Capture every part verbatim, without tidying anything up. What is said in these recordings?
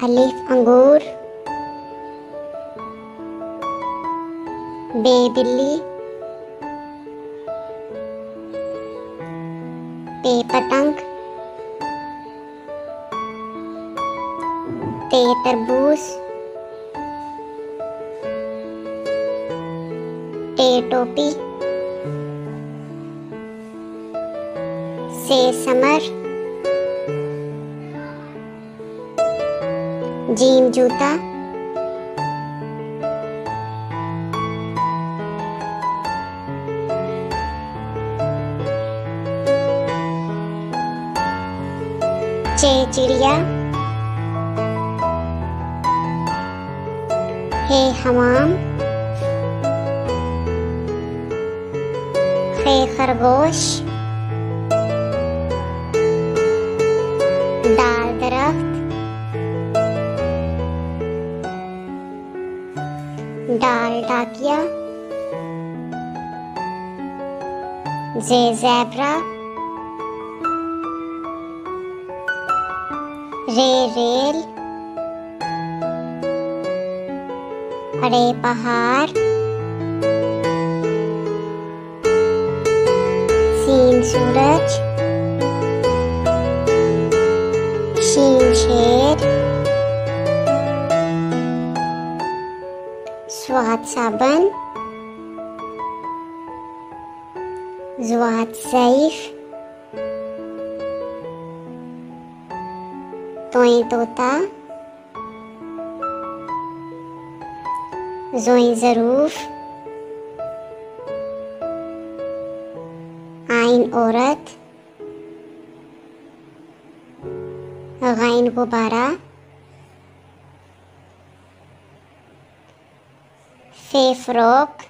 अलिफ अंगूर, बे बिल्ली, पे पतंग, ते तरबूज, टे टोपी, से समर, जीम जूता, चे चिड़िया, हे हमाम, खे खरगोश, दाल दरख्त, डाल डाकिया, जे ज़ेब्रा, रे रेल, अड़े पहाड़, सीन सूरज, शीन शेर, स्वाद साबन, ज़्वाद ज़ईफ, तोई तोता, ज़ोई ज़रूफ, आइन औरत, गाइन गुब्बारा, फे फ़रोक,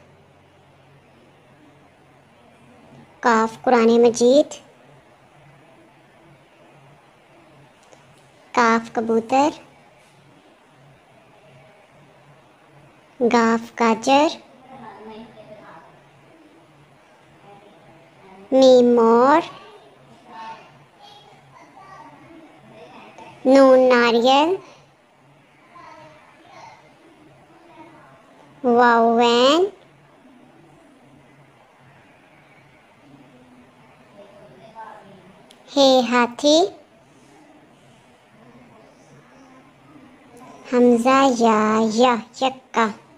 काफ कुरान मजीद, काफ कबूतर, गाफ गाजर, मीम मोर, नून नारियल, वाव वैन, हे हाथी, हमजा या या यक्का।